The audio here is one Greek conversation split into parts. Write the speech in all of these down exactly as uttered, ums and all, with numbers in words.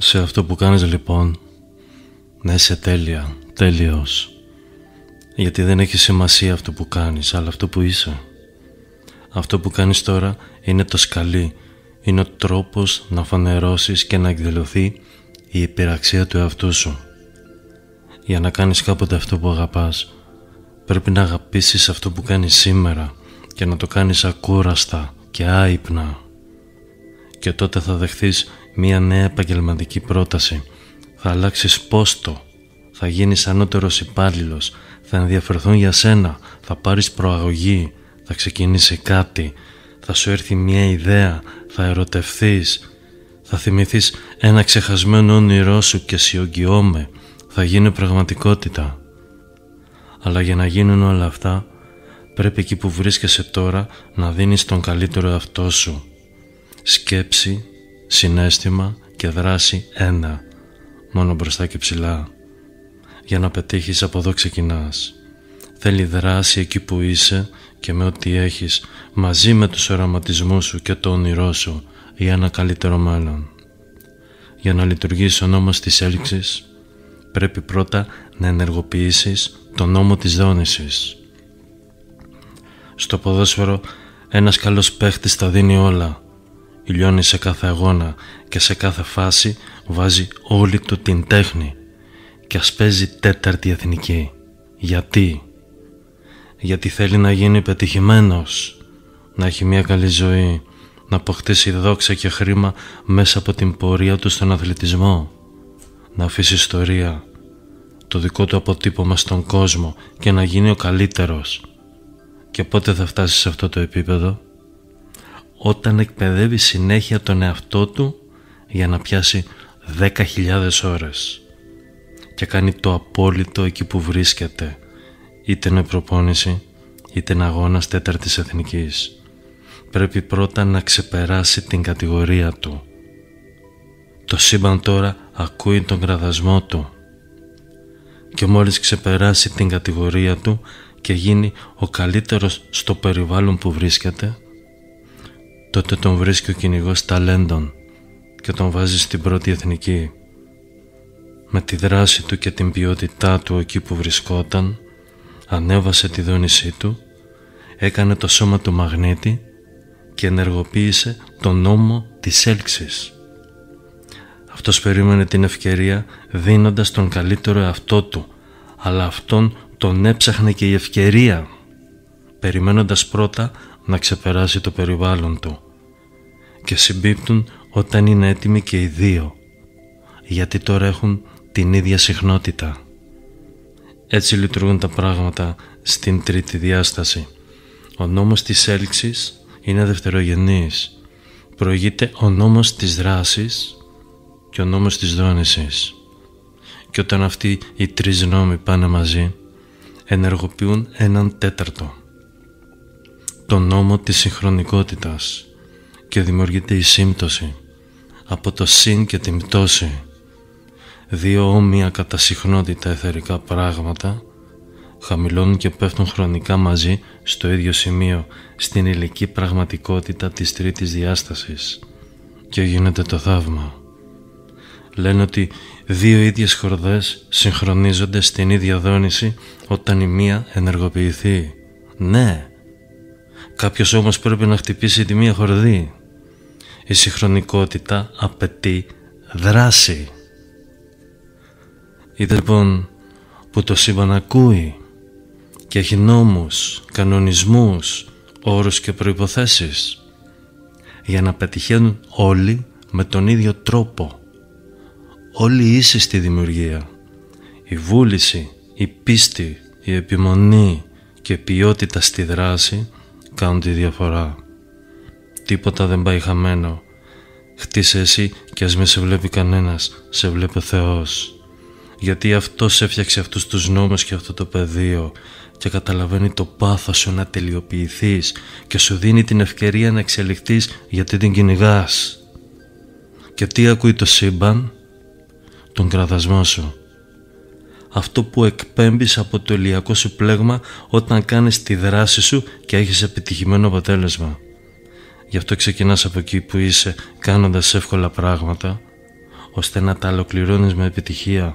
Σε αυτό που κάνεις λοιπόν, να είσαι τέλεια, τέλειος. Γιατί δεν έχει σημασία αυτό που κάνεις, αλλά αυτό που είσαι. Αυτό που κάνεις τώρα είναι το σκαλί. Είναι ο τρόπος να φανερώσεις και να εκδηλωθεί η υπεραξία του εαυτού σου. Για να κάνεις κάποτε αυτό που αγαπάς, πρέπει να αγαπήσεις αυτό που κάνεις σήμερα και να το κάνεις ακούραστα και άυπνα. Και τότε θα δεχθείς μια νέα επαγγελματική πρόταση. Θα αλλάξεις πόστο, θα γίνεις ανώτερος υπάλληλος, θα ενδιαφερθούν για σένα, θα πάρεις προαγωγή, θα ξεκινήσει κάτι, θα σου έρθει μια ιδέα, θα ερωτευθείς, θα θυμηθείς ένα ξεχασμένο όνειρό σου και σιωγγιώμαι, θα γίνει πραγματικότητα. Αλλά για να γίνουν όλα αυτά, πρέπει εκεί που βρίσκεσαι τώρα να δίνεις τον καλύτερο εαυτό σου. Σκέψη, συναίσθημα και δράση ένα, μόνο μπροστά και ψηλά. Για να πετύχεις από εδώ ξεκινάς. Θέλει δράση εκεί που είσαι και με ό,τι έχεις, μαζί με τους οραματισμούς σου και το όνειρό σου για ένα καλύτερο μέλλον. Για να λειτουργήσει ο νόμος της έλξης, πρέπει πρώτα να ενεργοποιήσεις τον νόμο της δόνησης. Στο ποδόσφαιρο ένας καλός παίχτης τα δίνει όλα. Λιώνει σε κάθε αγώνα και σε κάθε φάση βάζει όλη του την τέχνη και ας παίζει τέταρτη εθνική. Γιατί? Γιατί θέλει να γίνει πετυχημένος, να έχει μια καλή ζωή, να αποκτήσει δόξα και χρήμα μέσα από την πορεία του στον αθλητισμό, να αφήσει ιστορία, το δικό του αποτύπωμα στον κόσμο και να γίνει ο καλύτερος. Και πότε θα φτάσει σε αυτό το επίπεδο? Όταν εκπαιδεύει συνέχεια τον εαυτό του για να πιάσει δέκα χιλιάδες ώρες και κάνει το απόλυτο εκεί που βρίσκεται, είτε είναι προπόνηση είτε είναι αγώνας τέταρτης εθνικής. Πρέπει πρώτα να ξεπεράσει την κατηγορία του. Το σύμπαν τώρα ακούει τον κραδασμό του και μόλις ξεπεράσει την κατηγορία του και γίνει ο καλύτερος στο περιβάλλον που βρίσκεται, τότε τον βρίσκει ο κυνηγός ταλέντων και τον βάζει στην πρώτη εθνική. Με τη δράση του και την ποιότητά του εκεί που βρισκόταν, ανέβασε τη δόνησή του, έκανε το σώμα του μαγνήτη και ενεργοποίησε τον νόμο της έλξης. Αυτός περίμενε την ευκαιρία δίνοντας τον καλύτερο εαυτό του, αλλά αυτόν τον έψαχνε και η ευκαιρία, περιμένοντας πρώτα να ξεπεράσει το περιβάλλον του. Και συμπίπτουν όταν είναι έτοιμοι και οι δύο, γιατί τώρα έχουν την ίδια συχνότητα. Έτσι λειτουργούν τα πράγματα στην τρίτη διάσταση. Ο νόμος της έλξης είναι δευτερογενής. Προηγείται ο νόμος της δράσης και ο νόμος της δόνησης. Και όταν αυτοί οι τρεις νόμοι πάνε μαζί, ενεργοποιούν έναν τέταρτο, τον νόμο της συγχρονικότητας, και δημιουργείται η σύμπτωση από το συν και την πτώση. Δύο όμοια κατά συχνότητα εθερικά πράγματα χαμηλώνουν και πέφτουν χρονικά μαζί στο ίδιο σημείο, στην υλική πραγματικότητα της τρίτης διάστασης, και γίνεται το θαύμα. Λένε ότι δύο ίδιες χορδές συγχρονίζονται στην ίδια δόνηση όταν η μία ενεργοποιηθεί. Ναι, κάποιος όμως πρέπει να χτυπήσει τη μία χορδή. Η συγχρονικότητα απαιτεί δράση. Είδε λοιπόν που το σύμπαν ακούει και έχει νόμους, κανονισμούς, όρους και προϋποθέσεις για να πετυχαίνουν όλοι με τον ίδιο τρόπο. Όλοι ίσοι στη δημιουργία. Η βούληση, η πίστη, η επιμονή και η ποιότητα στη δράση κάνουν τη διαφορά. Τίποτα δεν πάει χαμένο. Χτίσε εσύ και ας μην σε βλέπει κανένας, σε βλέπει ο Θεός. Γιατί Αυτός έφτιαξε αυτούς τους νόμους και αυτό το πεδίο και καταλαβαίνει το πάθος σου να τελειοποιηθείς και σου δίνει την ευκαιρία να εξελιχθείς, γιατί την κυνηγάς. Και τι ακούει το σύμπαν? Τον κραδασμό σου. Αυτό που εκπέμπεις από το ηλιακό σου πλέγμα όταν κάνεις τη δράση σου και έχεις επιτυχημένο αποτέλεσμα. Γι' αυτό ξεκινάς από εκεί που είσαι, κάνοντας εύκολα πράγματα, ώστε να τα ολοκληρώνεις με επιτυχία.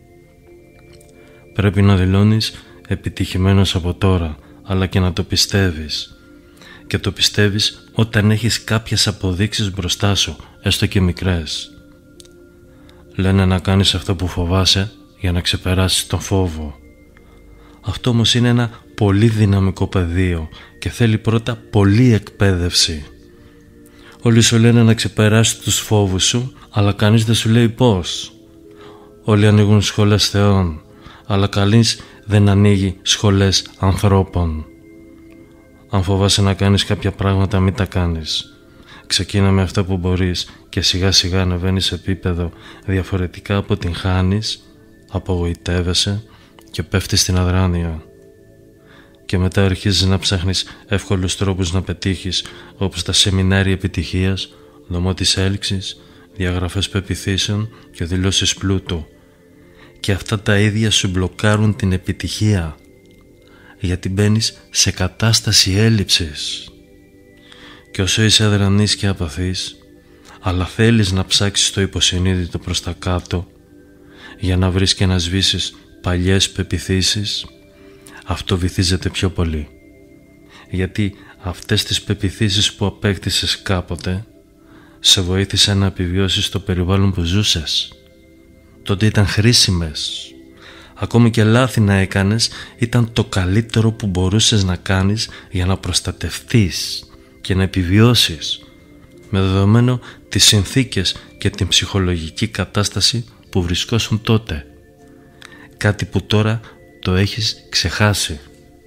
Πρέπει να δηλώνεις επιτυχημένος από τώρα, αλλά και να το πιστεύεις. Και το πιστεύεις όταν έχεις κάποιες αποδείξεις μπροστά σου, έστω και μικρές. Λένε να κάνεις αυτό που φοβάσαι για να ξεπεράσεις τον φόβο. Αυτό όμως είναι ένα πολύ δυναμικό πεδίο και θέλει πρώτα πολλή εκπαίδευση. Όλοι σου λένε να ξεπεράσεις τους φόβους σου, αλλά κανείς δεν σου λέει πώς. Όλοι ανοίγουν σχολές θεών, αλλά κανείς δεν ανοίγει σχολές ανθρώπων. Αν φοβάσαι να κάνεις κάποια πράγματα, μην τα κάνεις. Ξεκίνα με αυτό που μπορείς και σιγά σιγά ανεβαίνεις σε επίπεδο διαφορετικά από την χάνεις, απογοητεύεσαι και πέφτεις στην αδράνεια. Και μετά αρχίζεις να ψάχνεις εύκολους τρόπους να πετύχεις, όπως τα σεμινάρια επιτυχίας, δωμό της έλξης, διαγραφές πεποιθήσεων και δηλώσεις πλούτου. Και αυτά τα ίδια σου μπλοκάρουν την επιτυχία, γιατί μπαίνεις σε κατάσταση έλλειψης. Και όσο είσαι αδρανής και απαθής, αλλά θέλεις να ψάξεις το υποσυνείδητο προς τα κάτω για να βρεις και να σβήσεις παλιές πεποιθήσεις, αυτό βυθίζεται πιο πολύ. Γιατί αυτές τις πεποιθήσεις που απέκτησες κάποτε σε βοήθησαν να επιβιώσεις το περιβάλλον που ζούσες. Τότε ήταν χρήσιμες. Ακόμη και λάθη να έκανες ήταν το καλύτερο που μπορούσες να κάνεις για να προστατευτείς και να επιβιώσεις, με δεδομένο τις συνθήκες και την ψυχολογική κατάσταση που βρισκόσουν τότε. Κάτι που τώρα το έχεις ξεχάσει.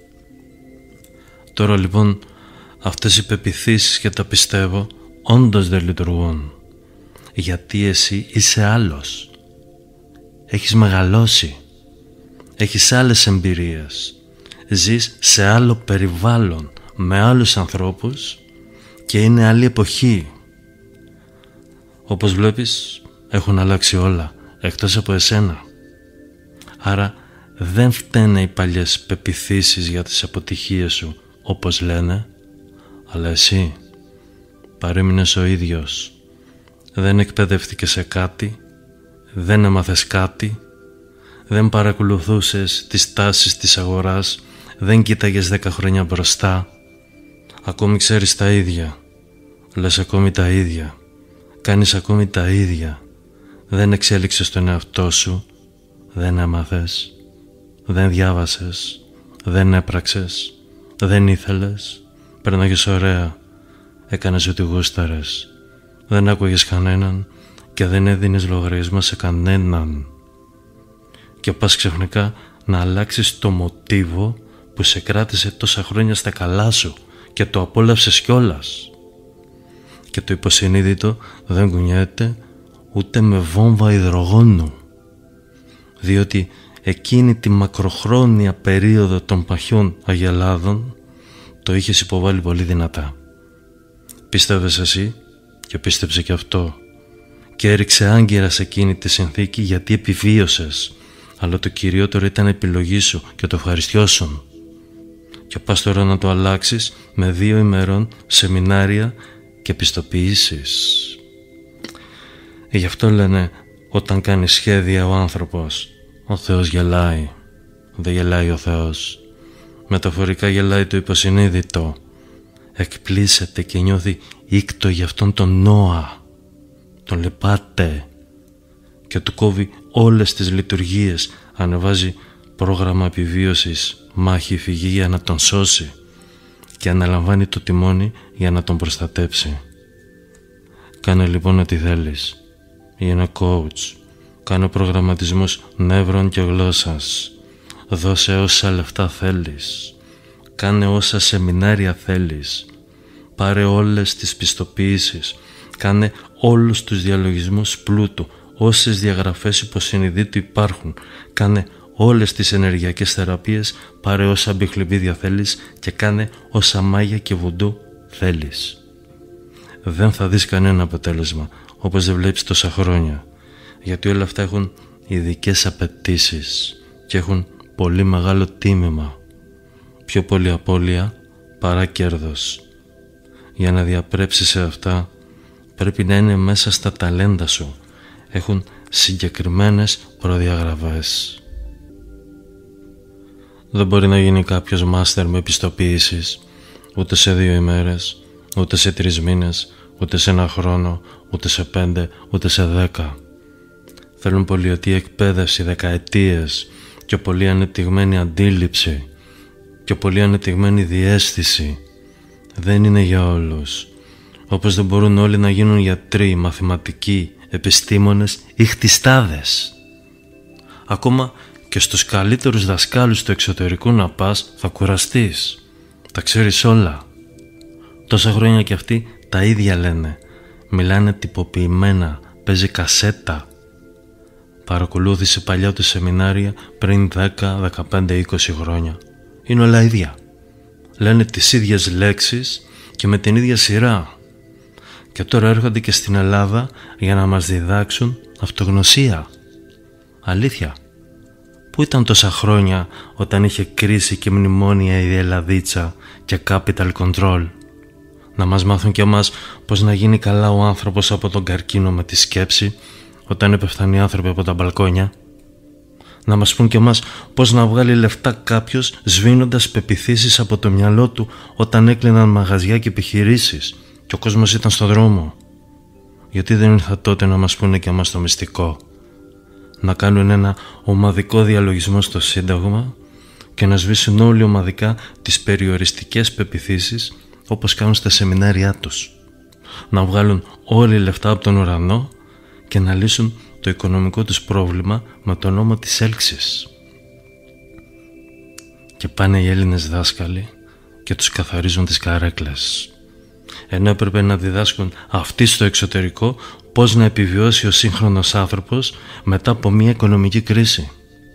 Τώρα λοιπόν αυτές οι πεποιθήσεις, και τα πιστεύω, όντως δεν λειτουργούν. Γιατί εσύ είσαι άλλος. Έχεις μεγαλώσει. Έχεις άλλες εμπειρίες. Ζεις σε άλλο περιβάλλον, με άλλους ανθρώπους και είναι άλλη εποχή. Όπως βλέπεις, έχουν αλλάξει όλα, εκτός από εσένα. Άρα δεν φταίνε οι παλιές πεποιθήσεις για τις αποτυχίες σου, όπως λένε, αλλά εσύ παρέμεινες ο ίδιος. Δεν εκπαιδεύτηκες σε κάτι, δεν έμαθες κάτι, δεν παρακολουθούσες τις τάσεις της αγοράς, δεν κοίταγες δέκα χρόνια μπροστά. Ακόμη ξέρεις τα ίδια, λες ακόμη τα ίδια, κάνεις ακόμη τα ίδια. Δεν εξέλιξες τον εαυτό σου, δεν έμαθες, δεν διάβασες, δεν έπραξες, δεν ήθελες, περνάγες ωραία, έκανες ό,τι γούσταρες, δεν άκουγες κανέναν και δεν έδινες λογαριασμό σε κανέναν. Και πας ξαφνικά να αλλάξεις το μοτίβο που σε κράτησε τόσα χρόνια στα καλά σου και το απόλαυσες κιόλας. Και το υποσυνείδητο δεν κουνιέται ούτε με βόμβα υδρογόνου, διότι εκείνη τη μακροχρόνια περίοδο των παχιών αγελάδων το είχες υποβάλει πολύ δυνατά. Πίστευες εσύ και πίστεψε και αυτό και έριξε άγκυρα σε εκείνη τη συνθήκη, γιατί επιβίωσες, αλλά το κυριότερο ήταν επιλογή σου και το ευχαριστιώσουν. Και πας τώρα να το αλλάξεις με δύο ημερών σεμινάρια και πιστοποιήσεις. Γι' αυτό λένε, όταν κάνει σχέδια ο άνθρωπος, ο Θεός γελάει. Δεν γελάει ο Θεός. Μεταφορικά γελάει το υποσυνείδητο. Εκπλήσεται και νιώθει ήκτο για αυτόν τον Νόα. Τον λεπάται και του κόβει όλες τις λειτουργίες. Ανεβάζει πρόγραμμα επιβίωσης, μάχη, φυγή για να τον σώσει και αναλαμβάνει το τιμόνι για να τον προστατέψει. Κάνε λοιπόν ό,τι θέλεις. Είναι coach. Κάνε προγραμματισμούς νεύρων και γλώσσας. Δώσε όσα λεφτά θέλεις. Κάνε όσα σεμινάρια θέλεις. Πάρε όλες τις πιστοποιήσεις. Κάνε όλους τους διαλογισμούς πλούτου. Όσες διαγραφές υποσυνειδήτου υπάρχουν. Κάνε όλες τις ενεργειακές θεραπείες. Πάρε όσα μπιχλιμπίδια θέλεις και κάνε όσα μάγια και βουντού θέλεις. Δεν θα δεις κανένα αποτέλεσμα, όπως δεν βλέπεις τόσα χρόνια, γιατί όλα αυτά έχουν ειδικές απαιτήσεις και έχουν πολύ μεγάλο τίμημα, πιο πολύ απώλεια παρά κέρδος. Για να διαπρέψεις σε αυτά πρέπει να είναι μέσα στα ταλέντα σου, έχουν συγκεκριμένες προδιαγραφές. Δεν μπορεί να γίνει κάποιος μάστερ με επιστοποίησης ούτε σε δύο ημέρες, ούτε σε τρεις μήνες, ούτε σε ένα χρόνο, ούτε σε πέντε, ούτε σε δέκα. Θέλουν πολυετή εκπαίδευση, δεκαετίες και πολύ ανεπτυγμένη αντίληψη και πολύ ανεπτυγμένη διαίσθηση. Δεν είναι για όλους. Όπως δεν μπορούν όλοι να γίνουν γιατροί, μαθηματικοί, επιστήμονες ή χτιστάδες. Ακόμα και στους καλύτερους δασκάλους του εξωτερικού να πας θα κουραστείς. Τα ξέρεις όλα. Τόσα χρόνια κι αυτοί τα ίδια λένε. Μιλάνε τυποποιημένα, παίζει κασέτα. Παρακολούθησε παλιά του σεμινάρια πριν δέκα, δεκαπέντε, είκοσι χρόνια. Είναι όλα ίδια. Λένε τις ίδιες λέξεις και με την ίδια σειρά. Και τώρα έρχονται και στην Ελλάδα για να μας διδάξουν αυτογνωσία. Αλήθεια. Πού ήταν τόσα χρόνια όταν είχε κρίση και μνημόνια η Ελλαδίτσα και capital control? Να μας μάθουν κι εμάς πως να γίνει καλά ο άνθρωπος από τον καρκίνο με τη σκέψη όταν έπεφταν οι άνθρωποι από τα μπαλκόνια. Να μας πούν κι εμάς πως να βγάλει λεφτά κάποιος σβήνοντας πεποιθήσεις από το μυαλό του όταν έκλειναν μαγαζιά και επιχειρήσεις και ο κόσμος ήταν στο δρόμο. Γιατί δεν ήρθα τότε να μας πούνε κι εμάς το μυστικό? Να κάνουν ένα ομαδικό διαλογισμό στο Σύνταγμα και να σβήσουν όλοι ομαδικά τις περιοριστικές πεποιθήσεις όπως κάνουν στα σεμινάρια τους. Να βγάλουν όλοι λεφτά από τον ουρανό και να λύσουν το οικονομικό τους πρόβλημα με το νόμο της έλξης. Και πάνε οι Έλληνες δάσκαλοι και τους καθαρίζουν τις καρέκλες. Ενώ έπρεπε να διδάσκουν αυτοί στο εξωτερικό πώς να επιβιώσει ο σύγχρονος άνθρωπος μετά από μια οικονομική κρίση.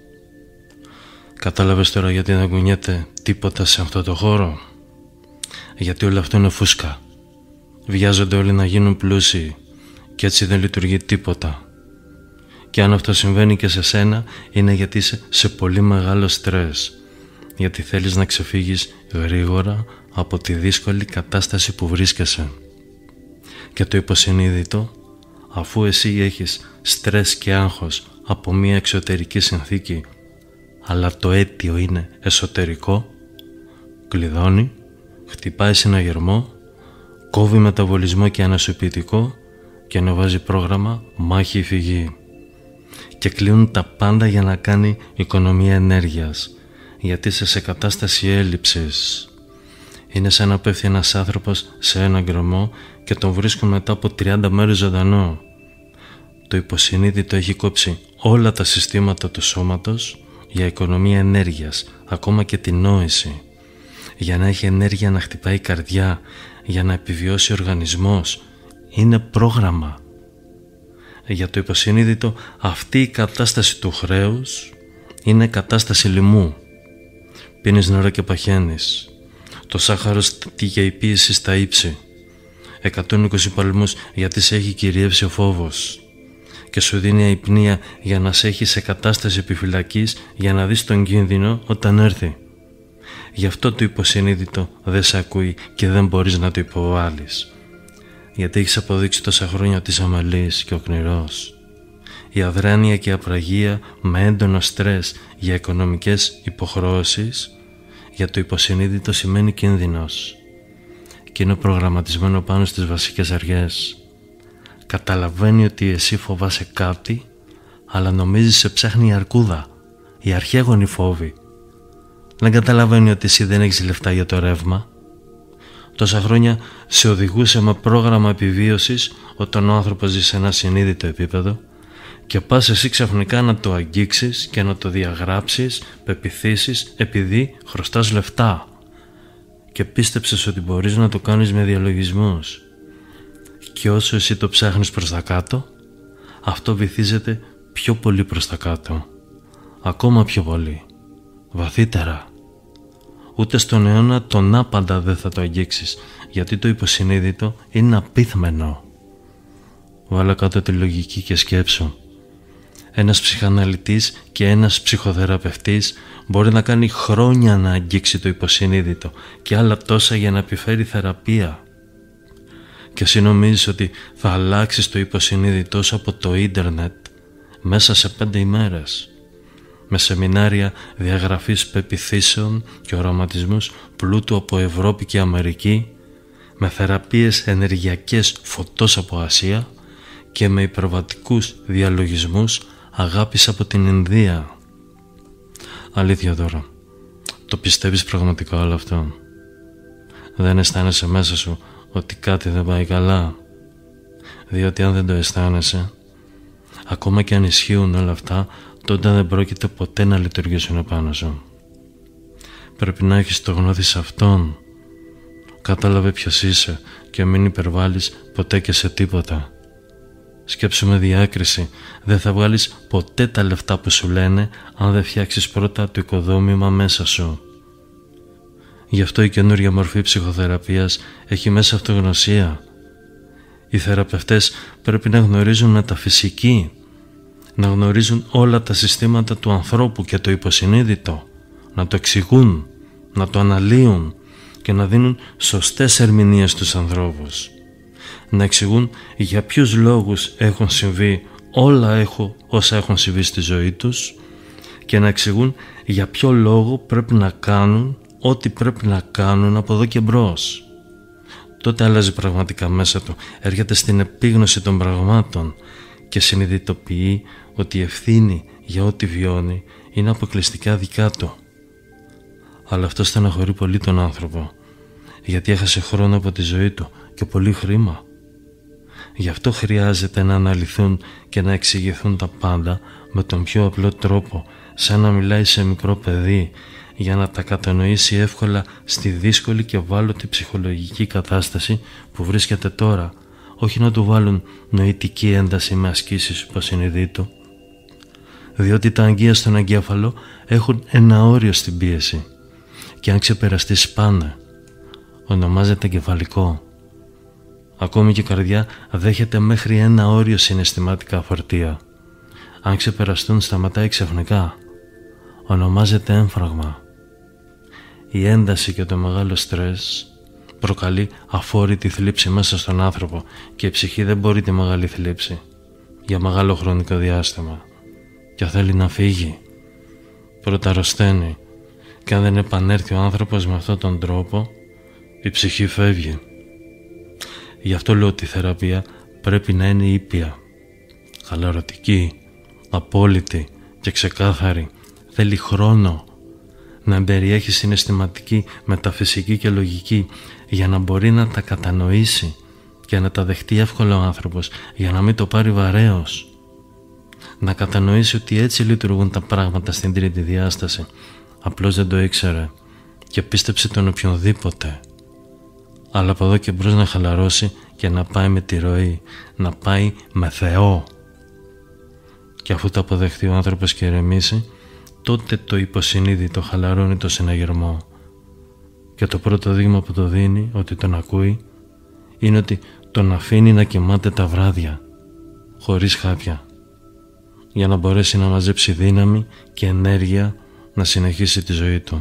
Κατάλαβες τώρα γιατί δεν κουνιέται τίποτα σε αυτό το χώρο? Γιατί όλο αυτό είναι φούσκα. Βιάζονται όλοι να γίνουν πλούσιοι και έτσι δεν λειτουργεί τίποτα. Και αν αυτό συμβαίνει και σε σένα, είναι γιατί είσαι σε πολύ μεγάλο στρες. Γιατί θέλεις να ξεφύγεις γρήγορα από τη δύσκολη κατάσταση που βρίσκεσαι. Και το υποσυνείδητο, αφού εσύ έχεις στρες και άγχος από μια εξωτερική συνθήκη, αλλά το αίτιο είναι εσωτερικό, κλειδώνει, χτυπάει συναγερμό, κόβει μεταβολισμό και ανασωπητικό και ανεβάζει πρόγραμμα μάχη ή φυγή. Και κλείνουν τα πάντα για να κάνει οικονομία ενέργειας, γιατί είσαι σε κατάσταση έλλειψης. Είναι σαν να πέφτει ένας άνθρωπος σε έναν γκρεμό και τον βρίσκουν μετά από τριάντα μέρες ζωντανό. Το υποσυνείδητο έχει κόψει όλα τα συστήματα του σώματος για οικονομία ενέργειας, ακόμα και την νόηση. Για να έχει ενέργεια να χτυπάει η καρδιά, για να επιβιώσει ο οργανισμός. Είναι πρόγραμμα. Για το υποσυνείδητο αυτή η κατάσταση του χρέους είναι κατάσταση λοιμού. Πίνεις νερό και παχαίνεις. Το σάχαρος τύχει η πίεση στα ύψη. εκατόν είκοσι παλμούς γιατί σε έχει κυριεύσει ο φόβος. Και σου δίνει αϊπνία για να σε έχει σε κατάσταση επιφυλακής για να δεις τον κίνδυνο όταν έρθει. Γι' αυτό το υποσυνείδητο δεν σε ακούει και δεν μπορείς να το υποβάλεις. Γιατί έχεις αποδείξει τόσα χρόνια ότι είσαι αμελής και οκνηρός. Η αδράνεια και η απραγία με έντονο στρες για οικονομικές υποχρεώσεις για το υποσυνείδητο σημαίνει κίνδυνος και είναι προγραμματισμένο πάνω στις βασικές αρχές. Καταλαβαίνει ότι εσύ φοβάσαι κάτι, αλλά νομίζεις σε ψάχνει η αρκούδα, η αρχαίγονη φόβη. Δεν καταλαβαίνει ότι εσύ δεν έχεις λεφτά για το ρεύμα. Τόσα χρόνια σε οδηγούσε με πρόγραμμα επιβίωσης όταν ο άνθρωπος ζει σε ένα συνείδητο επίπεδο και πας εσύ ξαφνικά να το αγγίξεις και να το διαγράψεις, πεποιθήσεις επειδή χρωστάς λεφτά και πίστεψες ότι μπορείς να το κάνεις με διαλογισμούς. Και όσο εσύ το ψάχνεις προς τα κάτω, αυτό βυθίζεται πιο πολύ προς τα κάτω, ακόμα πιο πολύ, βαθύτερα. Ούτε στον αιώνα τον άπαντα δεν θα το αγγίξεις, γιατί το υποσυνείδητο είναι απίθμενο. Βάλε κάτω τη λογική και σκέψου. Ένας ψυχαναλυτής και ένας ψυχοθεραπευτής μπορεί να κάνει χρόνια να αγγίξει το υποσυνείδητο και άλλα τόσα για να επιφέρει θεραπεία. και εσύ νομίζεις ότι θα αλλάξεις το υποσυνείδητό σου από το ίντερνετ μέσα σε πέντε ημέρες, με σεμινάρια διαγραφής πεποιθήσεων και οραματισμούς πλούτου από Ευρώπη και Αμερική, με θεραπείες ενεργειακές φωτός από Ασία και με υπερβατικούς διαλογισμούς αγάπης από την Ινδία. Αλήθεια τώρα, το πιστεύεις πραγματικά όλο αυτό? Δεν αισθάνεσαι μέσα σου ότι κάτι δεν πάει καλά? Διότι αν δεν το αισθάνεσαι, ακόμα και αν ισχύουν όλα αυτά, τότε δεν πρόκειται ποτέ να λειτουργήσουν επάνω σου. Πρέπει να έχεις το γνώθι σε αυτόν. Κατάλαβε ποιος είσαι και μην υπερβάλλεις ποτέ και σε τίποτα. Σκέψου με διάκριση, δεν θα βγάλεις ποτέ τα λεφτά που σου λένε αν δεν φτιάξεις πρώτα το οικοδόμημα μέσα σου. Γι' αυτό η καινούργια μορφή ψυχοθεραπείας έχει μέσα αυτογνωσία. Οι θεραπευτές πρέπει να γνωρίζουν μεταφυσική, να γνωρίζουν όλα τα συστήματα του ανθρώπου και το υποσυνείδητο, να το εξηγούν, να το αναλύουν και να δίνουν σωστές ερμηνείες στους ανθρώπους. Να εξηγούν για ποιους λόγους έχουν συμβεί όλα έχω, όσα έχουν συμβεί στη ζωή τους και να εξηγούν για ποιο λόγο πρέπει να κάνουν ό,τι πρέπει να κάνουν από εδώ και μπρος. Τότε αλλάζει πραγματικά μέσα του, έρχεται στην επίγνωση των πραγμάτων και συνειδητοποιεί ότι η ευθύνη για ό,τι βιώνει είναι αποκλειστικά δικά του. Αλλά αυτό στεναχωρεί πολύ τον άνθρωπο, γιατί έχασε χρόνο από τη ζωή του και πολύ χρήμα. Γι' αυτό χρειάζεται να αναλυθούν και να εξηγηθούν τα πάντα με τον πιο απλό τρόπο, σαν να μιλάει σε μικρό παιδί, για να τα κατανοήσει εύκολα στη δύσκολη και ευάλωτη ψυχολογική κατάσταση που βρίσκεται τώρα, όχι να του βάλουν νοητική ένταση με ασκήσεις υποσυνειδήτου. Διότι τα αγκία στον εγκέφαλο έχουν ένα όριο στην πίεση και αν ξεπεραστεί σπάνε. Ονομάζεται εγκεφαλικό. Ακόμη και η καρδιά δέχεται μέχρι ένα όριο συναισθηματικά φορτία. Αν ξεπεραστούν σταματάει ξαφνικά. Ονομάζεται έμφραγμα. Η ένταση και το μεγάλο στρες προκαλεί αφόρητη θλίψη μέσα στον άνθρωπο και η ψυχή δεν μπορεί τη μεγάλη θλίψη για μεγάλο χρονικό διάστημα και θέλει να φύγει. Πρώτα αρρωσταίνει και αν δεν επανέλθει ο άνθρωπος με αυτόν τον τρόπο, η ψυχή φεύγει. Γι' αυτό λέω ότι η θεραπεία πρέπει να είναι ήπια, χαλαρωτική, απόλυτη και ξεκάθαρη. Θέλει χρόνο να περιέχει συναισθηματική, μεταφυσική και λογική για να μπορεί να τα κατανοήσει και να τα δεχτεί εύκολα ο άνθρωπος, για να μην το πάρει βαρέως. Να κατανοήσει ότι έτσι λειτουργούν τα πράγματα στην τρίτη διάσταση. Απλώς δεν το ήξερε και πίστεψε τον οποιονδήποτε. Αλλά από εδώ και μπρος να χαλαρώσει και να πάει με τη ροή, να πάει με Θεό. Και αφού το αποδεχτεί ο άνθρωπος και ηρεμήσει, τότε το υποσυνείδητο χαλαρώνει το συναγερμό. Και το πρώτο δείγμα που το δίνει, ότι τον ακούει, είναι ότι τον αφήνει να κοιμάται τα βράδια, χωρίς χάπια, για να μπορέσει να μαζέψει δύναμη και ενέργεια να συνεχίσει τη ζωή του.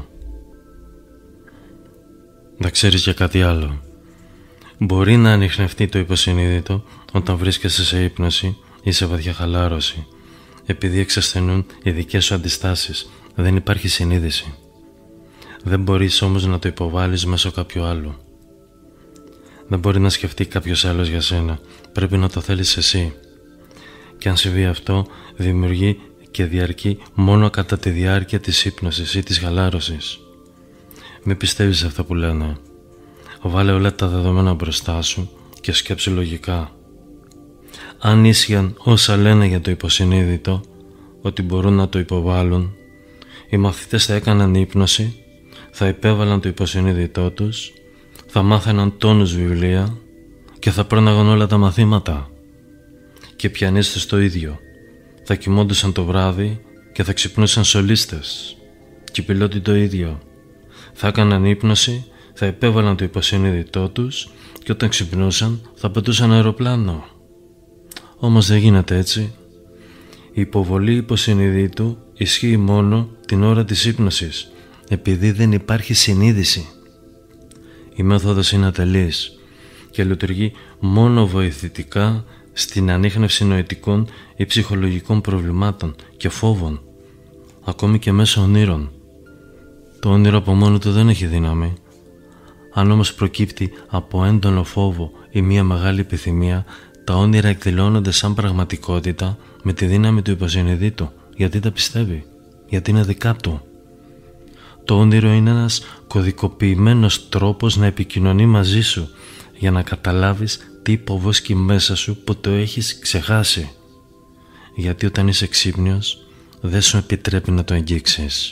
Να ξέρεις και κάτι άλλο. Μπορεί να ανιχνευτεί το υποσυνείδητο όταν βρίσκεσαι σε ύπνωση ή σε βαθιά χαλάρωση, επειδή εξασθενούν οι δικές σου αντιστάσεις. Δεν υπάρχει συνείδηση. Δεν μπορείς όμως να το υποβάλεις μέσω κάποιου άλλου. Δεν μπορεί να σκεφτεί κάποιος άλλος για σένα. Πρέπει να το θέλεις εσύ. Και αν συμβεί αυτό, δημιουργεί και διαρκεί μόνο κατά τη διάρκεια της ύπνωσης ή της χαλάρωσης. Μην πιστεύεις αυτά που λένε. Βάλε όλα τα δεδομένα μπροστά σου και σκέψου λογικά. Αν ίσχυαν όσα λένε για το υποσυνείδητο, ότι μπορούν να το υποβάλουν, οι μαθητές θα έκαναν ύπνωση, θα υπέβαλαν το υποσυνείδητό τους, θα μάθαιναν τόνους βιβλία και θα πρόναγαν όλα τα μαθήματα. Και πιανίστες το ίδιο. Θα κοιμόντουσαν το βράδυ και θα ξυπνούσαν σολίστες. Και οι πιλότοι το ίδιο. Θα έκαναν ύπνωση, θα υπέβαλαν το υποσυνείδητό τους και όταν ξυπνούσαν θα πετούσαν αεροπλάνο. Όμως δεν γίνεται έτσι. Η υποβολή υποσυνείδητου ισχύει μόνο την ώρα της ύπνωσης, επειδή δεν υπάρχει συνείδηση. Η μέθοδος είναι ατελής και λειτουργεί μόνο βοηθητικά στην ανίχνευση νοητικών ή ψυχολογικών προβλημάτων και φόβων, ακόμη και μέσω ονείρων. Το όνειρο από μόνο του δεν έχει δύναμη. Αν όμως προκύπτει από έντονο φόβο ή μια μεγάλη επιθυμία, τα όνειρα εκδηλώνονται σαν πραγματικότητα με τη δύναμη του υποσυνείδητου, γιατί τα πιστεύει, γιατί είναι δικά του. Το όνειρο είναι ένας κωδικοποιημένος τρόπος να επικοινωνεί μαζί σου, για να καταλάβεις τι υποβόσκει μέσα σου που το έχεις ξεχάσει. Γιατί όταν είσαι ξύπνιος δεν σου επιτρέπει να το αγγίξεις.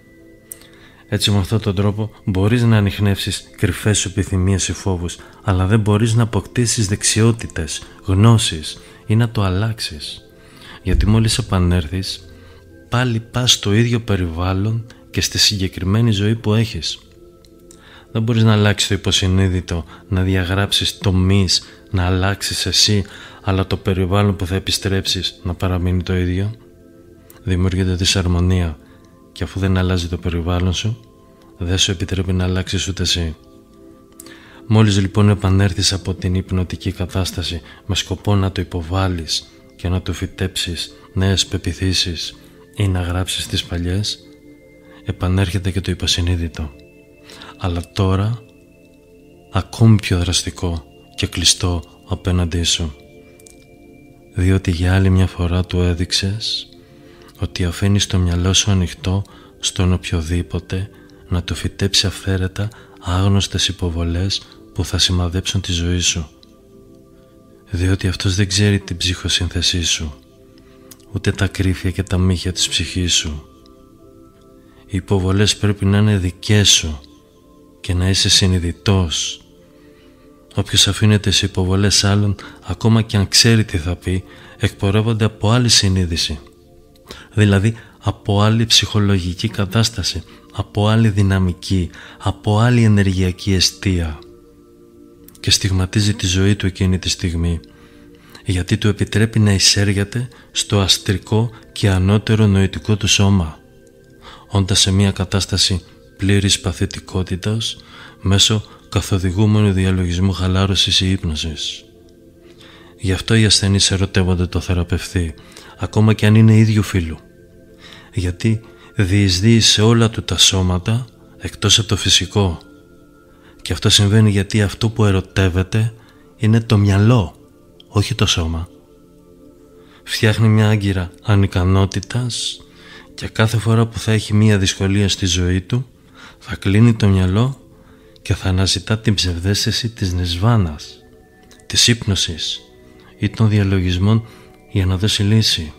Έτσι με αυτόν τον τρόπο μπορείς να ανιχνεύσεις κρυφές σου επιθυμίες ή φόβους, αλλά δεν μπορείς να αποκτήσεις δεξιότητες, γνώσεις ή να το αλλάξεις. Γιατί μόλις επανέρθεις πάλι πας στο ίδιο περιβάλλον και στη συγκεκριμένη ζωή που έχεις. Δεν μπορείς να αλλάξεις το υποσυνείδητο, να διαγράψεις τομείς, να αλλάξεις εσύ, αλλά το περιβάλλον που θα επιστρέψεις να παραμείνει το ίδιο. Δημιουργείται δυσαρμονία και αφού δεν αλλάζει το περιβάλλον σου, δεν σου επιτρέπει να αλλάξεις ούτε εσύ. Μόλις λοιπόν επανέρθεις από την υπνοτική κατάσταση με σκοπό να το υποβάλεις και να του φυτέψεις νέες πεποιθήσεις ή να γράψεις τις παλιές, επανέρχεται και το υποσυνείδητο. Αλλά τώρα ακόμη πιο δραστικό και κλειστό απέναντί σου, διότι για άλλη μια φορά του έδειξες ότι αφήνεις το μυαλό σου ανοιχτό στον οποιοδήποτε να του φυτέψει αυθαίρετα άγνωστες υποβολές που θα σημαδέψουν τη ζωή σου, διότι αυτός δεν ξέρει την ψυχοσύνθεσή σου, ούτε τα κρύφια και τα μύχια της ψυχής σου. Οι υποβολές πρέπει να είναι δικές σου και να είσαι συνειδητός. Όποιος αφήνεται σε υποβολές άλλων, ακόμα και αν ξέρει τι θα πει, εκπορεύονται από άλλη συνείδηση, δηλαδή από άλλη ψυχολογική κατάσταση, από άλλη δυναμική, από άλλη ενεργειακή εστία, και στιγματίζει τη ζωή του εκείνη τη στιγμή, γιατί του επιτρέπει να εισέρχεται στο αστρικό και ανώτερο νοητικό του σώμα, όντας σε μια κατάσταση πλήρης παθητικότητας μέσω καθοδηγούμενου διαλογισμού χαλάρωσης ή ύπνωσης. Γι' αυτό οι ασθενείς ερωτεύονται το θεραπευτή, ακόμα και αν είναι ίδιου φύλου, γιατί διεισδύει σε όλα του τα σώματα εκτός από το φυσικό, και αυτό συμβαίνει γιατί αυτό που ερωτεύεται είναι το μυαλό, όχι το σώμα. Φτιάχνει μια άγκυρα ανικανότητας και κάθε φορά που θα έχει μια δυσκολία στη ζωή του θα κλείνει το μυαλό και θα αναζητά την ψευδαίσθηση της νεσβάνας, της ύπνωσης ή των διαλογισμών για να δώσει λύση,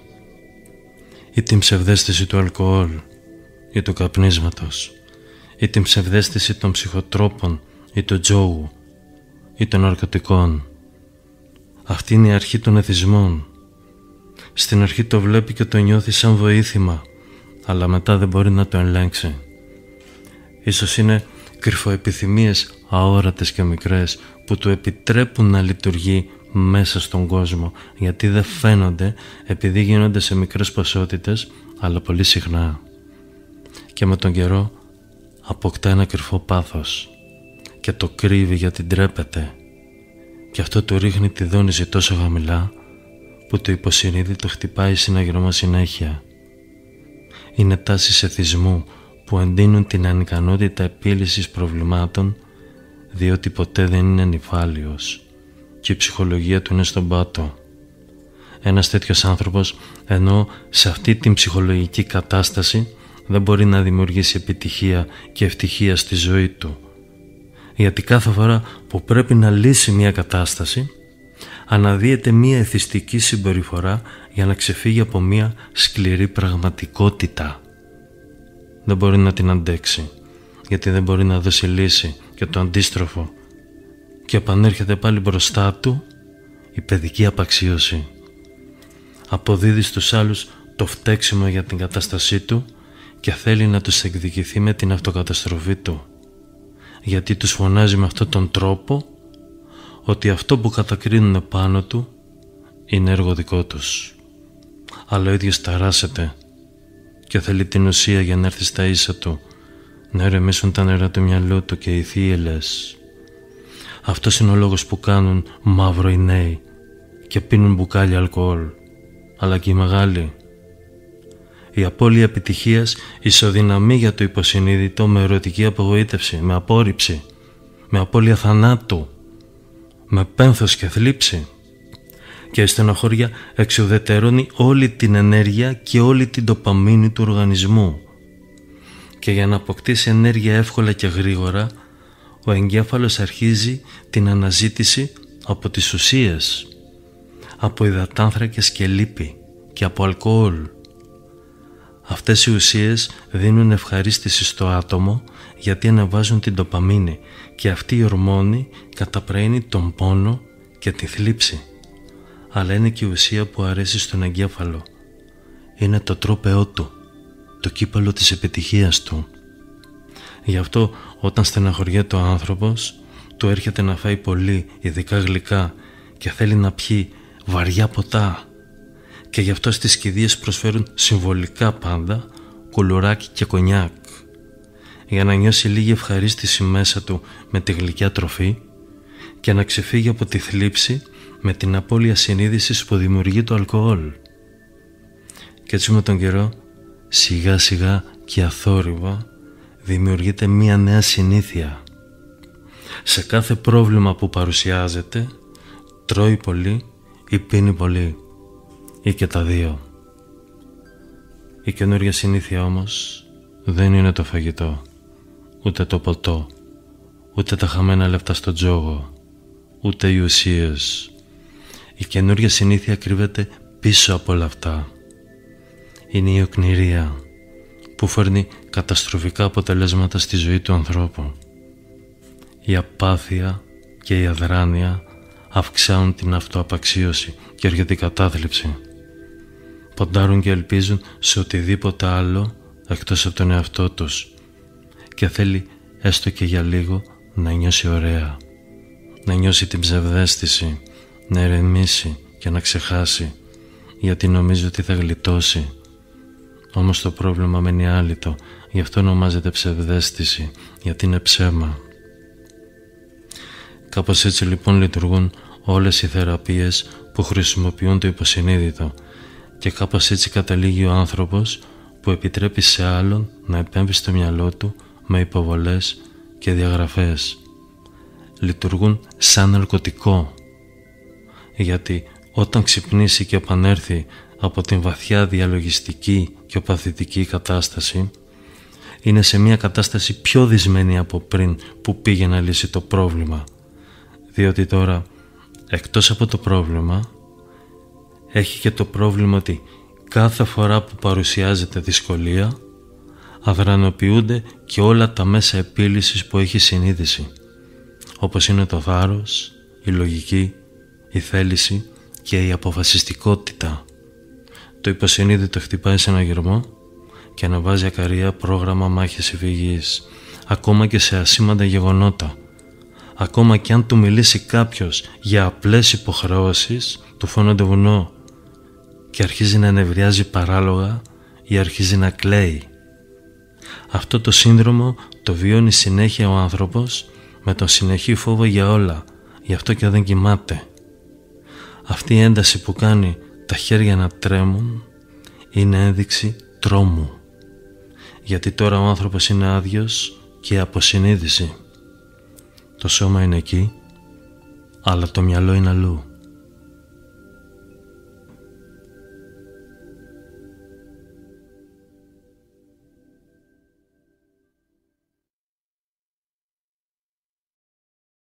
ή την ψευδαίσθηση του αλκοόλ ή του καπνίσματος, ή την ψευδαίσθηση των ψυχοτρόπων ή του τζόγου ή των ναρκωτικών. Αυτή είναι η αρχή των εθισμών. Στην αρχή το βλέπει και το νιώθει σαν βοήθημα, αλλά μετά δεν μπορεί να το ελέγξει. Ίσως είναι κρυφοεπιθυμίες αόρατες και μικρές που του επιτρέπουν να λειτουργεί μέσα στον κόσμο, γιατί δεν φαίνονται επειδή γίνονται σε μικρές ποσότητες, αλλά πολύ συχνά. Και με τον καιρό αποκτά ένα κρυφό πάθος και το κρύβει γιατί ντρέπεται, και αυτό του ρίχνει τη δόνηση τόσο χαμηλά που το υποσυνείδητο χτυπάει συναγερμό συνέχεια. Είναι τάσεις εθισμού που εντείνουν την ανικανότητα επίλυσης προβλημάτων, διότι ποτέ δεν είναι νηφάλιος και η ψυχολογία του είναι στον πάτο. Ένας τέτοιος άνθρωπος, ενώ σε αυτή την ψυχολογική κατάσταση δεν μπορεί να δημιουργήσει επιτυχία και ευτυχία στη ζωή του, γιατί κάθε φορά που πρέπει να λύσει μια κατάσταση αναδύεται μια εθιστική συμπεριφορά για να ξεφύγει από μια σκληρή πραγματικότητα. Δεν μπορεί να την αντέξει, γιατί δεν μπορεί να δώσει λύση, και το αντίστροφο, και επανέρχεται πάλι μπροστά του η παιδική απαξίωση. Αποδίδει στους άλλους το φταίξιμο για την κατάστασή του και θέλει να τους εκδικηθεί με την αυτοκαταστροφή του, γιατί τους φωνάζει με αυτόν τον τρόπο ότι αυτό που κατακρίνουν πάνω του είναι έργο δικό τους. Αλλά ο ίδιος ταράσσεται και θέλει την ουσία για να έρθει στα ίσα του, να ερεμήσουν τα νερά του μυαλού του και οι θύελες. Αυτός είναι ο λόγος που κάνουν μαύρο οι νέοι και πίνουν μπουκάλια αλκοόλ, αλλά και οι μεγάλοι. Η απώλεια επιτυχίας ισοδυναμεί για το υποσυνείδητο με ερωτική απογοήτευση, με απόρριψη, με απώλεια θανάτου, με πένθος και θλίψη. Και η στενοχώρια εξουδετερώνει όλη την ενέργεια και όλη την ντοπαμίνη του οργανισμού. Και για να αποκτήσει ενέργεια εύκολα και γρήγορα, ο εγκέφαλος αρχίζει την αναζήτηση από τις ουσίες, από υδατάνθρακες και λίπη και από αλκοόλ. Αυτές οι ουσίες δίνουν ευχαρίστηση στο άτομο γιατί ανεβάζουν την ντοπαμίνη και αυτή η ορμόνη καταπραίνει τον πόνο και τη θλίψη. Αλλά είναι και η ουσία που αρέσει στον εγκέφαλο. Είναι το τρόπεό του, το κύπελο της επιτυχίας του. Γι' αυτό όταν στεναχωριέται ο άνθρωπος, του έρχεται να φάει πολύ, ειδικά γλυκά, και θέλει να πιει βαριά ποτά. Και γι' αυτό στις κηδείες προσφέρουν συμβολικά πάντα κουλουράκι και κονιάκ, για να νιώσει λίγη ευχαρίστηση μέσα του με τη γλυκιά τροφή και να ξεφύγει από τη θλίψη με την απώλεια συνείδησης που δημιουργεί το αλκοόλ. Και έτσι με τον καιρό, σιγά σιγά και αθόρυβα, δημιουργείται μία νέα συνήθεια. Σε κάθε πρόβλημα που παρουσιάζεται, τρώει πολύ ή πίνει πολύ, ή και τα δύο. Η καινούργια συνήθεια όμως δεν είναι το φαγητό, ούτε το ποτό, ούτε τα χαμένα λεφτά στο τζόγο, ούτε οι ουσίες. Η καινούργια συνήθεια κρύβεται πίσω από όλα αυτά. Είναι η οκνηρία που φέρνει καταστροφικά αποτελέσματα στη ζωή του ανθρώπου. Η απάθεια και η αδράνεια αυξάνουν την αυτοαπαξίωση και έρχεται η κατάθλιψη. Ποντάρουν και ελπίζουν σε οτιδήποτε άλλο εκτός από τον εαυτό τους και θέλει έστω και για λίγο να νιώσει ωραία, να νιώσει την ψευδαίσθηση, να ερεμήσει και να ξεχάσει, γιατί νομίζει ότι θα γλιτώσει. Όμως το πρόβλημα μένει άλυτο, γι' αυτό ονομάζεται ψευδαίσθηση, γιατί είναι ψέμα. Κάπως έτσι λοιπόν λειτουργούν όλες οι θεραπείες που χρησιμοποιούν το υποσυνείδητο και κάπως έτσι καταλήγει ο άνθρωπος που επιτρέπει σε άλλον να επέμβει στο μυαλό του με υποβολές και διαγραφές. Λειτουργούν σαν ναρκωτικό, γιατί όταν ξυπνήσει και επανέρθει από την βαθιά διαλογιστική και οπαθητική κατάσταση, είναι σε μια κατάσταση πιο δυσμένη από πριν που πήγε να λύσει το πρόβλημα, διότι τώρα εκτός από το πρόβλημα έχει και το πρόβλημα ότι κάθε φορά που παρουσιάζεται δυσκολία αδρανοποιούνται και όλα τα μέσα επίλυσης που έχει συνείδηση, όπως είναι το θάρρος, η λογική, η θέληση και η αποφασιστικότητα. Το υποσυνείδητο χτυπάει σε ένα γερμό και αναβάζει ακαρία πρόγραμμα μάχης εφηγής, ακόμα και σε ασήμαντα γεγονότα. Ακόμα και αν του μιλήσει κάποιος για απλές υποχρεώσεις, του φώνονται βουνό και αρχίζει να νευριάζει παράλογα ή αρχίζει να κλαίει. Αυτό το σύνδρομο το βιώνει συνέχεια ο άνθρωπος με τον συνεχή φόβο για όλα, γι' αυτό και δεν κοιμάται. Αυτή η ένταση που κάνει τα χέρια να τρέμουν είναι ένδειξη τρόμου, γιατί τώρα ο άνθρωπος είναι άδειος και από συνείδηση. Το σώμα είναι εκεί, αλλά το μυαλό είναι αλλού.